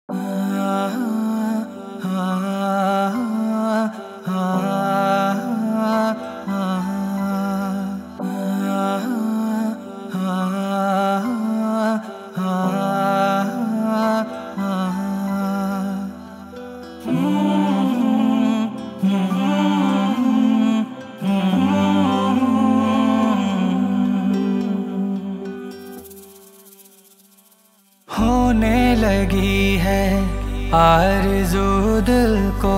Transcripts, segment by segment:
होने लगी है आरज़ू दिल को,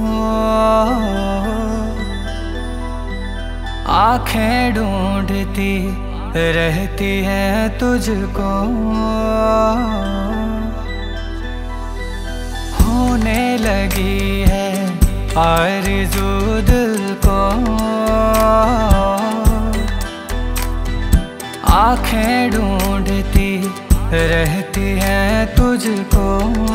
आँखें ढूंढती रहती हैं तुझको। होने लगी है आरज़ू दिल को, आँखें ढूंढती रहती हैं तुझको।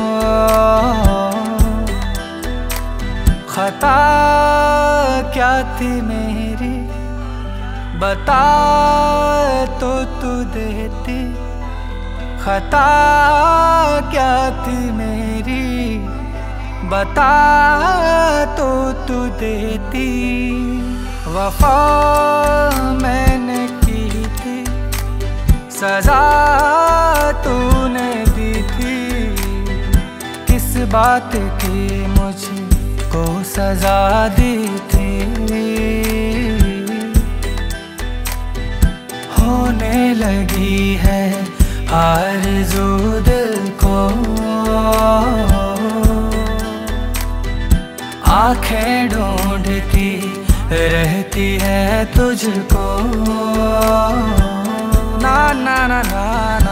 खता क्या थी मेरी बता तो तू देती, खता क्या थी मेरी बता तो तू देती। वफा मैंने की थी, सजा तूने दी थी, किस बात की मुझको सजा दी थी। होने लगी है आरज़ू दिल को, आँखें ढूंढती रहती है तुझको। ना ना ना ना ना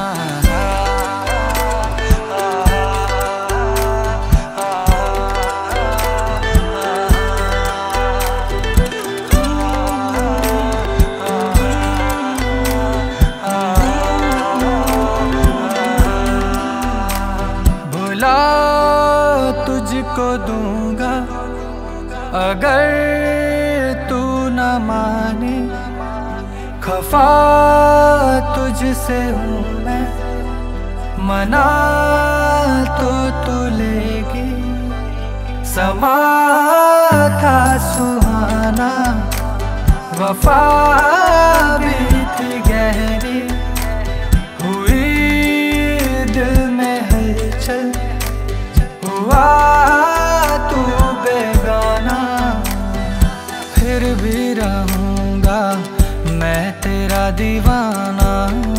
भुला तुझको दूंगा अगर तू न माने, खफा तुझसे हूँ मैं मना तो तू लेगी। समा था सुहाना वफा भी थी गहरी, हुई दिल में हलचल हुआ तू बेगाना। फिर भी रहूँगा मैं तेरा दीवाना,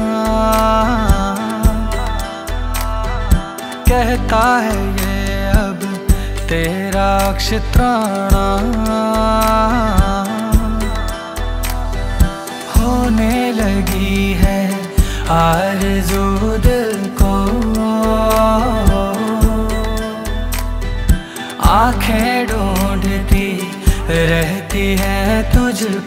कहता है ये अब तेरा अक्षत्राणा। होने लगी है आरज़ू दिल को, आँखें ढूंढती रहती है तुझको।